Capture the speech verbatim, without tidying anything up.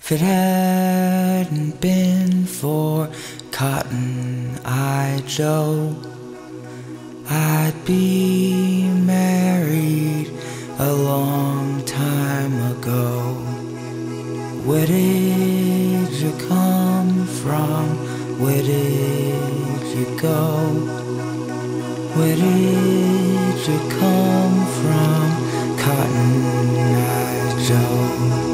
If it hadn't been for Cotton Eye Joe, I'd be married a long time ago. Where did you come from? Where did you go? Where did you come from, Cotton Eye Joe?